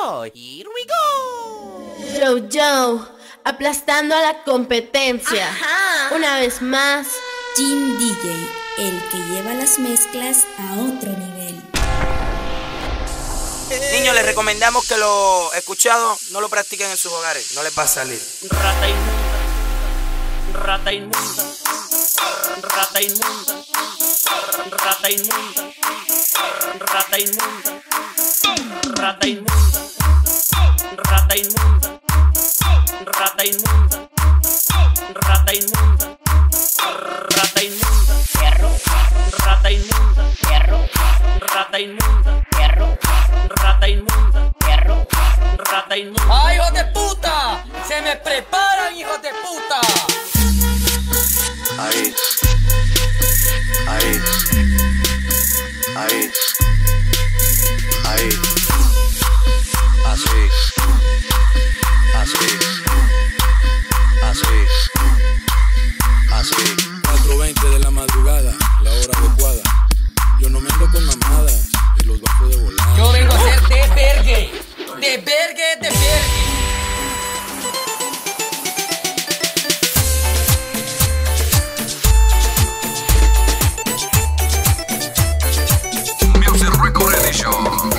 So, here we go. Joe, aplastando a la competencia. Ajá. Una vez más, Team DJ, el que lleva las mezclas a otro nivel. Niños, les recomendamos que lo escuchado no lo practiquen en sus hogares, no les va a salir. Rata inmunda, rata inmunda, rata inmunda, rata inmunda, rata inmunda, rata inmunda, rata inmunda, rata inmunda, rata inmunda, rata inmunda, perro, rata inmunda, perro, rata inmunda, perro, rata inmunda, perro, rata inmunda. ¡Ay, hijos de puta! ¡Se me preparan, hijos de puta! Ahí, ahí, ahí, ahí, así, así, así, así. 4:20 de la madrugada, la hora adecuada. Yo no me ando con mamadas y los bajo de volada. Yo vengo a ser de vergue, de vergue, de vergue. Music Record Edition.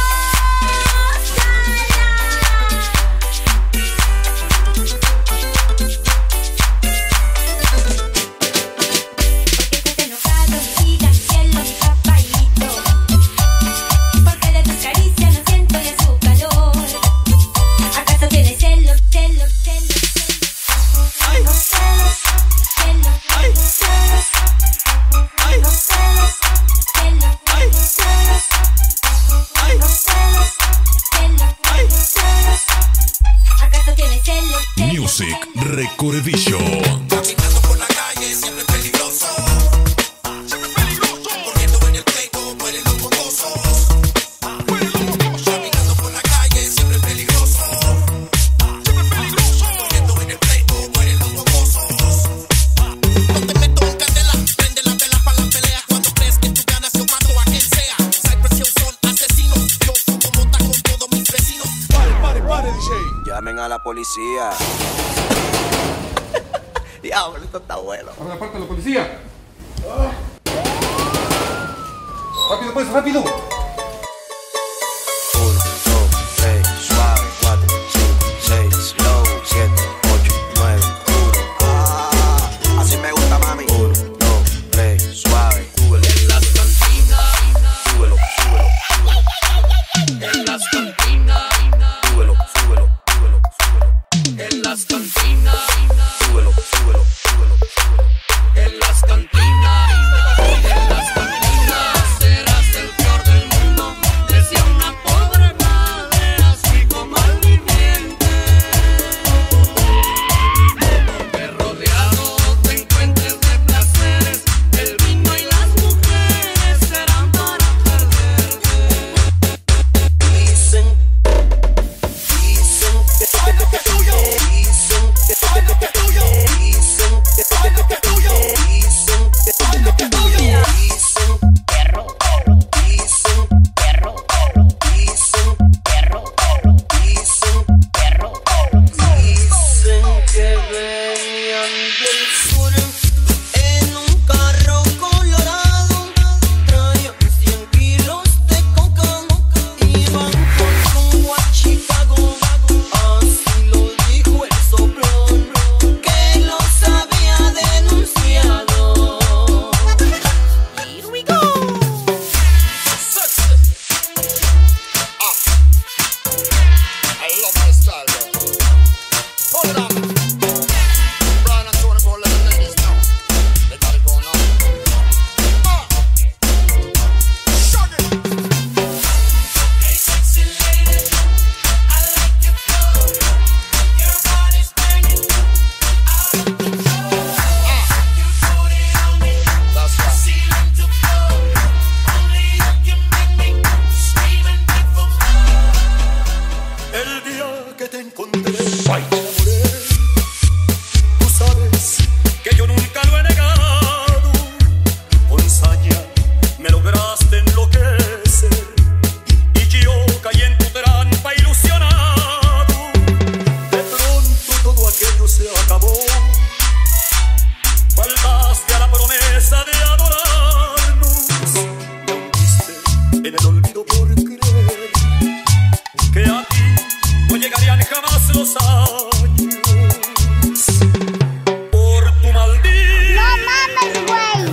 Music Record Edition. Caminando por la calle siempre peligroso. Siempre peligroso. Corriendo en el pleito, mueren los mocosos. Caminando por la calle siempre peligroso. Siempre peligroso. Corriendo en el pleito, mueren los mocosos. No te meto en candela, prende la vela para la pelea. Cuando crees que tú ganas, yo mato a quien sea. Cypress Hill son asesinos. Yo como mota con todos mis vecinos. Pare, DJ. Llamen a la policía. Diablo, esto está bueno. Ahora parte la policía. Rápido pues, rápido. 1, 2, 3, suave, 4, 5, 6, slow, 7, 8, 9, 1. Así me gusta, mami. 1, 2, 3, suave, súbelo. En las cantinas, Súbelo, súbelo, súbelo. en las cantinas, Súbelo, súbelo, súbelo, súbelo. en las cantinas, Súbelo, súbelo, súbelo, súbelo. en las cantinas, en las cantinas serás el peor del mundo. Decía una pobre madre así como al viviente. Donde rodeado te encuentres de placeres, el vino y las mujeres serán para perderte. Dicen que tuyo, dicen que tuyo, dicen que tuyo, dicen que tuyo, dicen Perro, dicen perro, dicen perro, dicen perro. dicen que venían del sur en un carro colorado, traían 100 kilos de coca, iban con rumbo a Chicago, así lo dijo el soplón, que los había denunciado. Here we go. I love my style, bro. Hold it up. Brian and Tony, go let the ladies know. They got it going on. Shut it. Hey sexy lady, I like your flow. Your body's banging out of control. You put it on me, That's right. ceiling to floor. Only you can make me scream and beg for more. El día que te encontré, me enamoré. Tú sabes que yo nunca lo he negado. Con saña me lograste enloquecer y yo caí en tu trampa ilusión. los años por tu maldito. No mames, güey.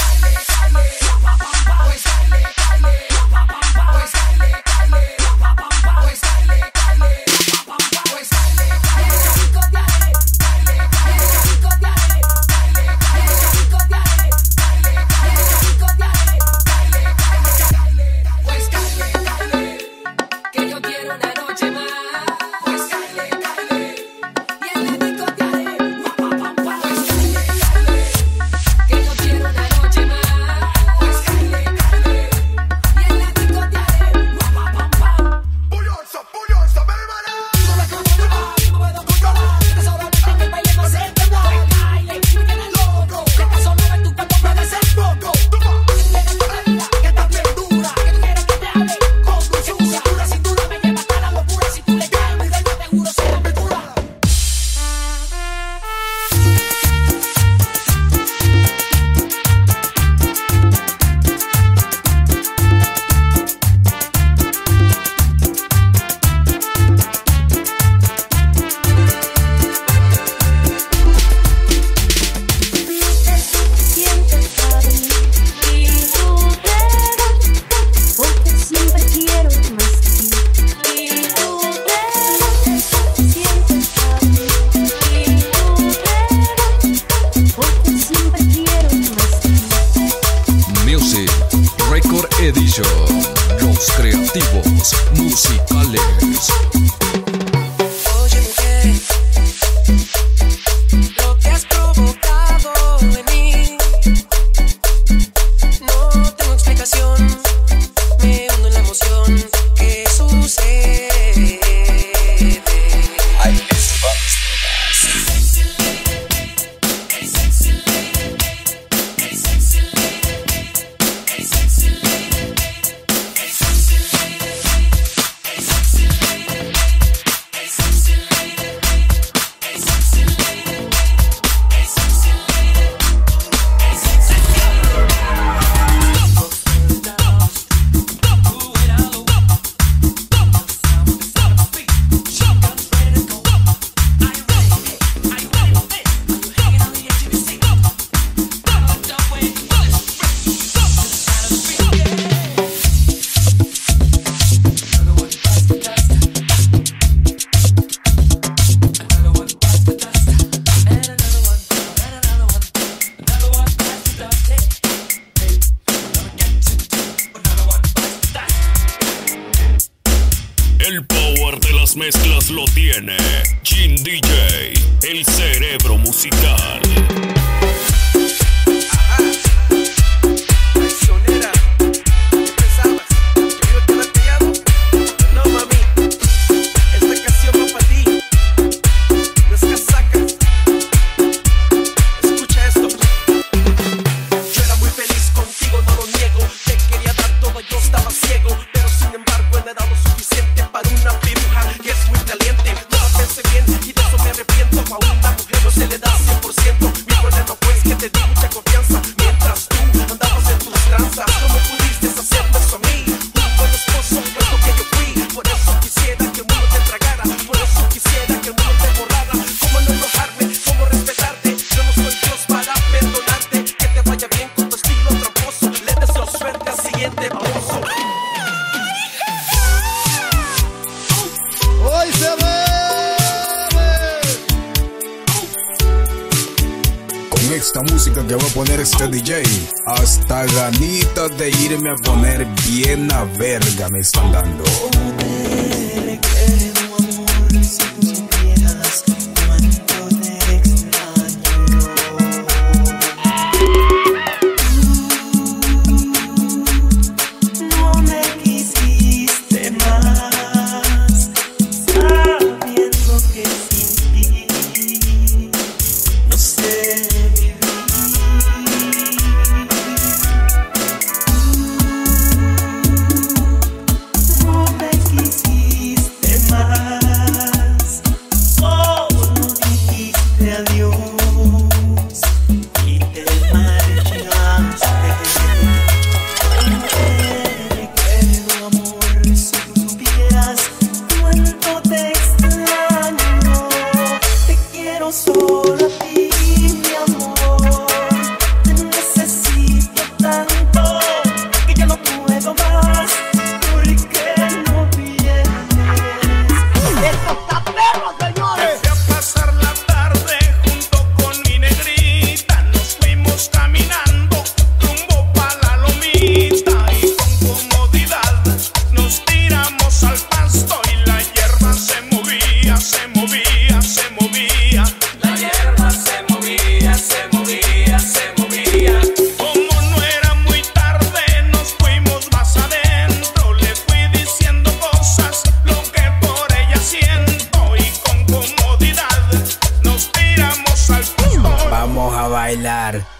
Que yo quiero una noche más. Pues caile, caile. Y en la discoteca, pues caile, caile. Que yo quiero una noche más. Pues caile, caile. Y en la discoteca, Bullosa, bullosa, hermana. no me controla, no puedo controlar. Que solamente en el baile no se te va. Pues caile, me tienes loco. Que esta sola en tu cuerpo puede ser poco. Que estás bien dura. Que tú quieres que te hable con dulzura. Dura cintura me lleva hasta la locura. Si tú le caes, mira, yo te juro, será mi cura. Sientes para mí y tú te vas, porque siempre quiero más de ti. Y tú te vas, sientes para mí y tú te vas, porque siempre quiero más de ti. Music Record Edition. Los creativos musicales. Oye mujer, lo que has provocado en mí, no tengo explicación, me hundo en la emoción que sucede. El power de las mezclas lo tiene Jin DJ, el cerebro musical. Traicionera, ¿qué pensabas? ¿Que yo te había pillado? No, mami, esta canción va para ti. No es casaca. Escucha esto. Yo era muy feliz contigo, no lo niego. Te quería dar todo, yo estaba ciego. Pero sin embargo, he dado suficiente para una piruja que es muy caliente. No la pensé bien y de eso me arrepiento. A una mujer no se le da 100%. Mi problema pues que te di mucha confianza. Mientras tú andabas en tus tranzas, ¿cómo pudiste hacerme eso a mí? Un buen esposo es lo que yo fui. Por eso quisiera que el mundo te tragara. Por eso quisiera que el mundo te borrara. ¿Cómo no enojarme? ¿Cómo respetarte? Yo no soy Dios para perdonarte. Que te vaya bien con tu estilo tramposo. Le deseo suerte al siguiente baboso. ¡Hoy se bebe! Con esta música que va a poner este DJ, hasta ganitas de irme a poner bien a verga me están dando. No me quisiste más, sabiendo que sin ti no sé vivir. No me quisiste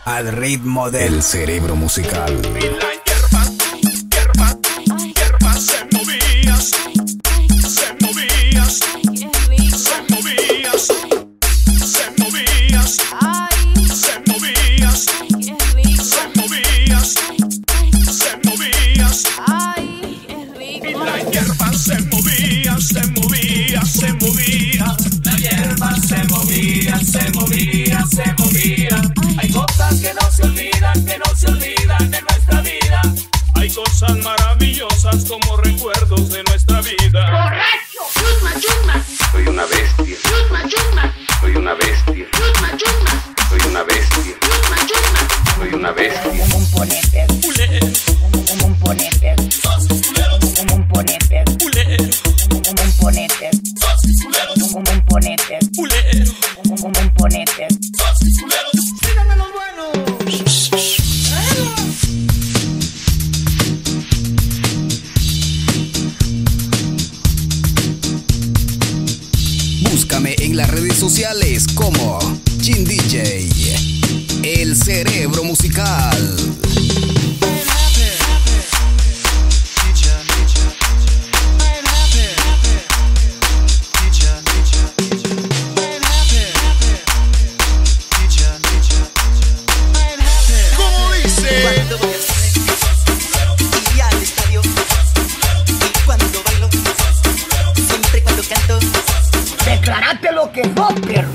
al ritmo del cerebro musical. Hay cosas que no se olvidan de nuestra vida. Hay cosas maravillosas como recuerdos de nuestra vida. ¡Correcto! ¡Yusma, yusma! Soy una bestia. ¡Yusma, yusma! Soy una bestia. ¡Yusma, yusma! Soy una bestia. ¡Yusma, yusma! Soy una bestia. Como un ponete. Como un ponete. Como un ponete. Como un ponete. Como un ponete. Como un ponete. ¡Síganme los buenos! Búscame en las redes sociales como Chin DJ, el cerebro musical. ¿Cómo dice? Cuando voy al cine y al estadio, y cuando bailo, siempre cuando canto, Declarate lo que no, perro.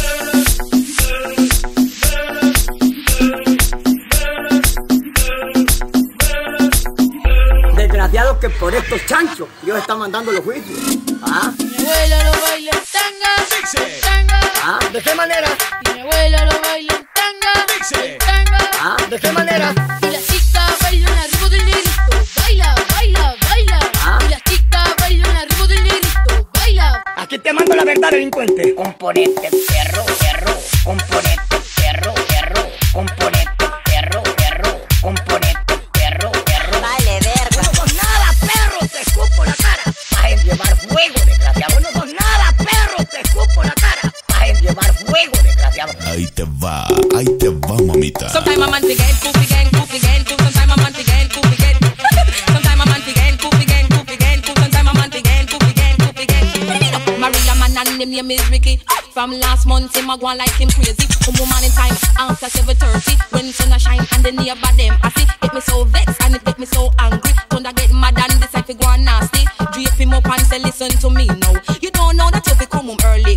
Desgraciados que por estos chanchos Dios está mandando los juicios. ¿Ah? Mi abuela lo baila en tanga. ¿Ah? ¿De qué manera? Y mi abuela lo baila en tanga. ¿Ah? ¿De qué manera? Y las chicas bailan arriba del negrito. Baila, baila, baila. ¿Ah? Y las chicas bailan arriba del negrito. Baila. Aquí te mando la verdad, delincuente. Componente, perro, perro. Componente, perro, perro. Componente, perro, perro. Componente, perro, perro. vale verga. No sos nada, perro, te escupo la cara. Vas a llevar fuego, desgraciado. No sos nada, perro, te escupo la cara. Vas a llevar fuego, desgraciado. Ahí te va, mamita. Sometimes I'm anti-gay, goofy gang, sometimes I'm anti-gay, goofy gang. Sometimes I'm anti-gay, goofy gang, sometimes I'm anti-gay, goofy gang. Maria man and him name is Ricky. From last month him a go on like him crazy. Woman in time after 7:30 when sun a shine and the neighbor them I see it me so vexed and it make me so angry. Thunder get mad and decide to go on nasty. Drape him up and say listen to me now. You don't know that you be come home early.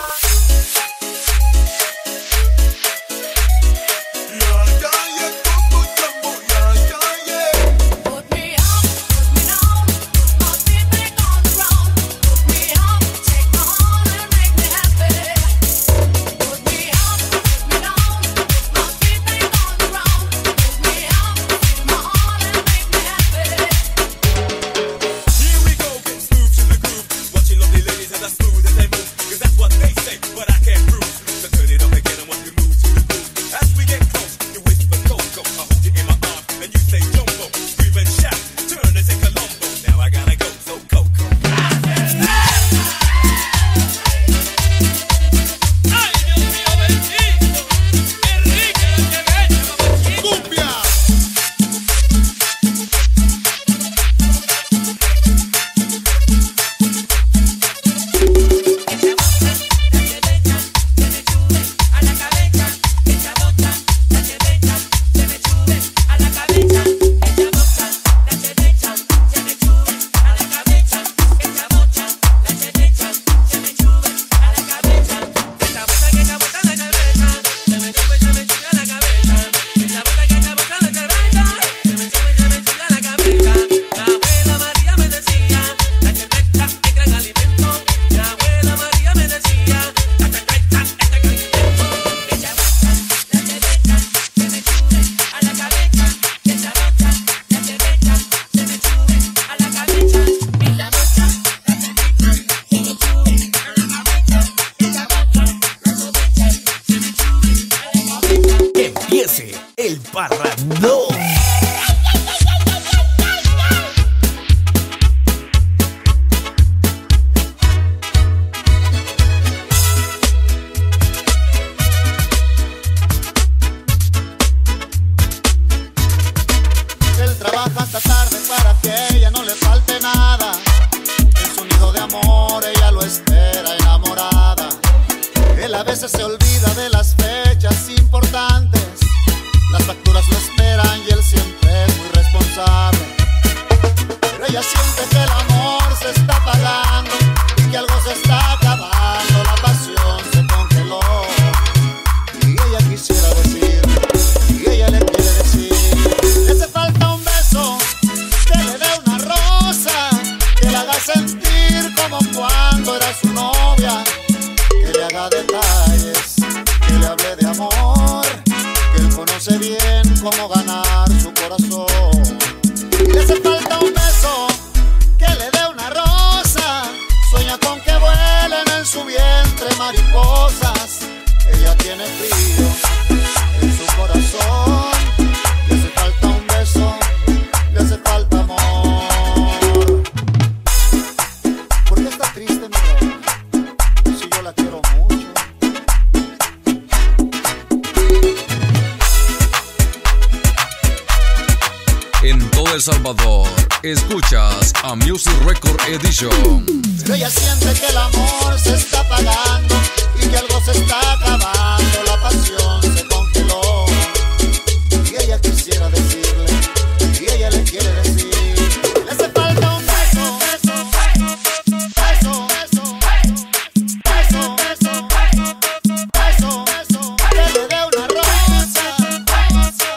El Parrandón. veces se olvida de las fechas importantes. Las facturas lo esperan y él siempre es muy responsable. Pero ella siente que el amor se está apagando y que algo se está acabando. La pasión se congeló y ella quisiera decir, y ella le quiere decir, le hace falta un beso, que le dé una rosa, que le haga sentir como cuando era su novia, que le haga detalles, que le hable de amor, que él conoce bien cómo ganar su corazón. Y le hace falta un beso, que le dé una rosa, sueña con que vuelen en su vientre mariposas. Ella tiene frío en su corazón, le hace falta un beso, le hace falta amor. ¿Por qué está triste mi reina? Si yo la quiero mucho. En todo El Salvador, escuchas a Music Record Edition. Pero ella siente que el amor se está apagando y que algo se está acabando. La pasión se congeló y ella quisiera decirle, y ella le quiere decir, le hace falta un beso, beso, beso, beso, beso, beso, beso, beso, que le dé una rosa, rosa,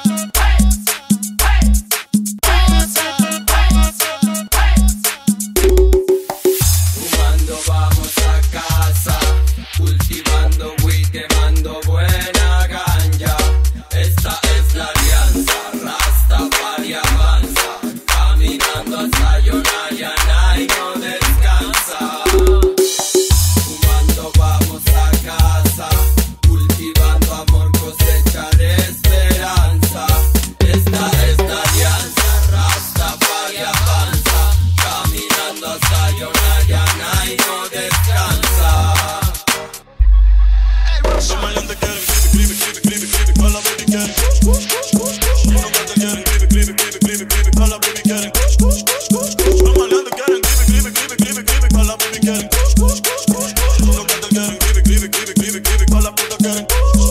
Fumando vamos a casa, cultivando weed, quemando buena ganja. Esta es la alianza, Rastafari avanza, caminando hasta Yonayana y no descansa. Fumando vamos a casa, cultivando amor, cosechar esperanza. Esta es la alianza, Rastafari avanza, caminando hasta Yonayana y no descansa. Los maleantes quieren clip, para la baby quieren. Los gatos quieren clip, para la baby quieren. Los maleantes quieren clip, para la baby quieren. Los gatos quieren clip, para la puta quieren.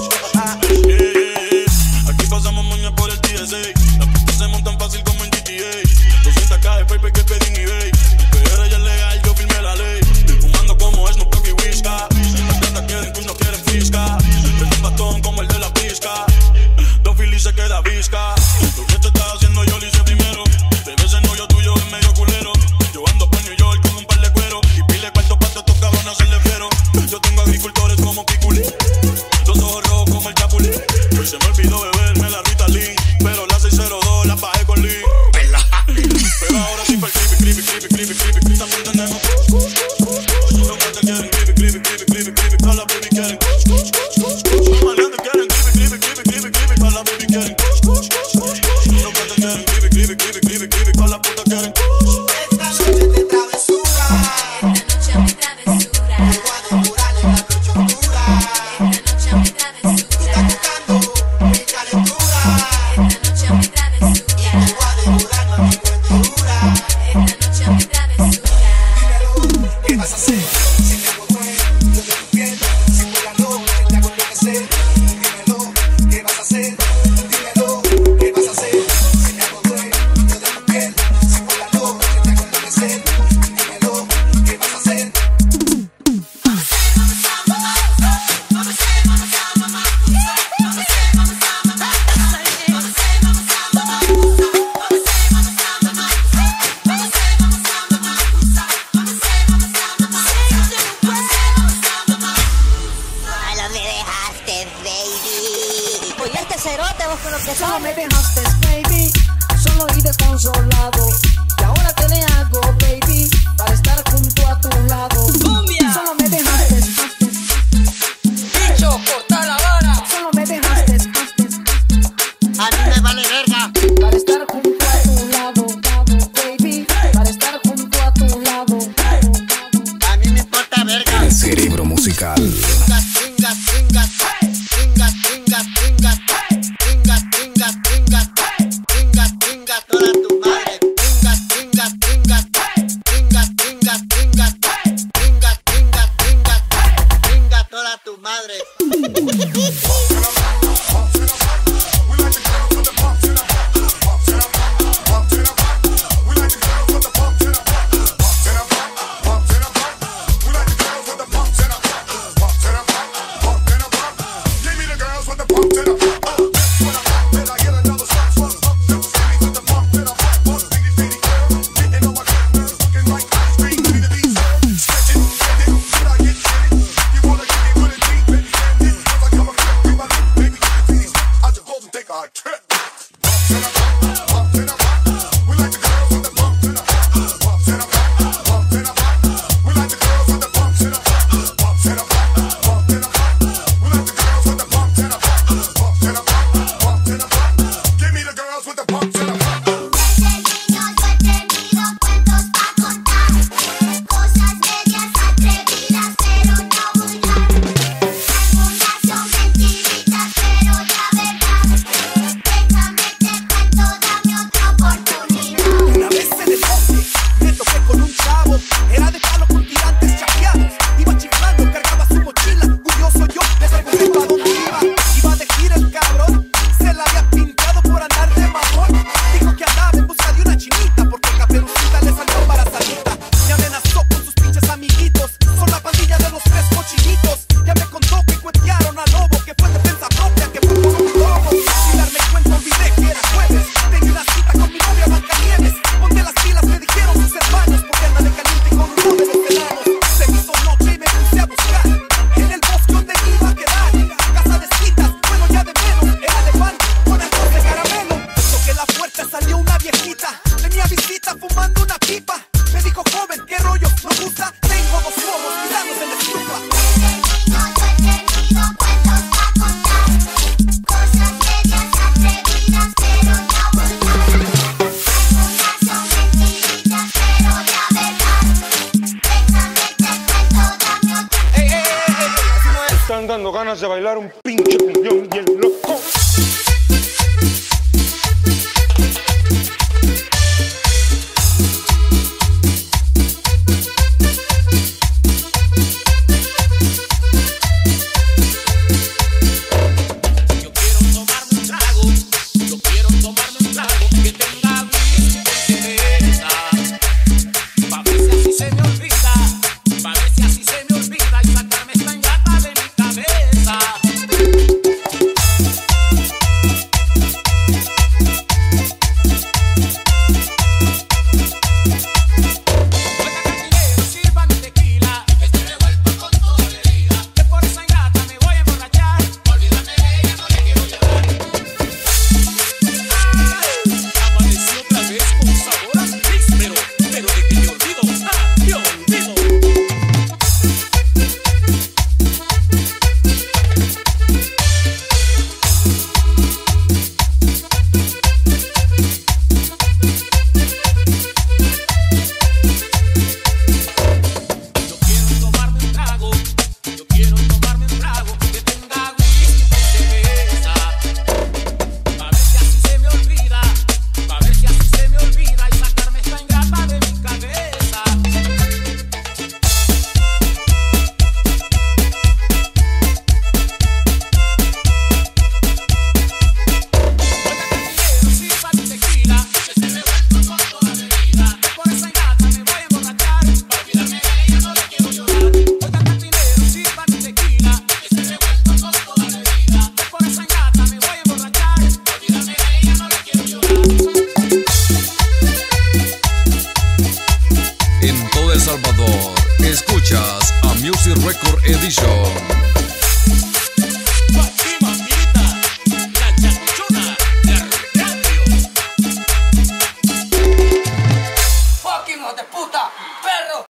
Aquí pasamos moña por el TSA. Las putas se montan fácil como en GTA. 200K de paper que pedí en eBay. PR ya es legal, yo firmé la ley. Fumando como Snoop Dogg y Whisca. Las gatas quieren que no quieren fisca. Tengo un bastón como el de la pizca. Dos filis se queda visca. Lo que te estás haciendo yo lo hice primero. De veces no yo tuyo es medio culero. Yo ando por New York con un par de cuero. Y pile cuarto para estos cabrones hacerle fiero. Yo tengo agricultores como Piculín. Los ojos rojos como el Chapulín. Hoy se me olvidó beberme la Ritalin. Pero la 602 la bajé con Lee. Pero ahora sí fue el creepy, también tenemos. Los gatos quieren clip, para la baby quieren. Los maleantes quieren clip, para la baby quieren. Los gatos quieren clip, para la puta quieren. Esta noche de travesura, esta noche mi travesura, me voy a devorar en la coyuntura. Esta noche mi travesura, está buscando mi calentura. Esta noche mi travesura, y me voy a devorar con mi cuentura. Esta noche mi travesura. Dímelo, ¿qué vas a hacer? Si me hago dueño de tu piel, si por la noche te hago enloquecer. Dímelo, ¿qué vas a hacer? Dímelo, ¿qué vas a hacer? Si me hago dueño de tu piel, si por la noche te hago enloquecer. Dímelo, ¿qué vas a hacer? Solo me dejaste, baby. Oye, este cerote, vos con lo que solo me dejaste, baby. Solo y desconsolado. Y ahora te le hago, baby, para estar junto a tu lado. Solo me dejaste, Bicho, corta la vara. solo me dejaste, A mí me vale verga. para estar junto a tu lado, baby, para estar junto a tu lado. A mí me importa verga. El cerebro musical. Tinga, tinga, tinga, tinga, tinga, tinga, tinga, tinga, tinga, tinga, toda tu madre. Tinga, tinga, tinga, tinga, tinga, tinga, tinga, tinga, tinga, tinga, toda tu madre. están dando ganas de bailar un pinche cumbión bien loco. En todo El Salvador, escuchas a Music Record Edition.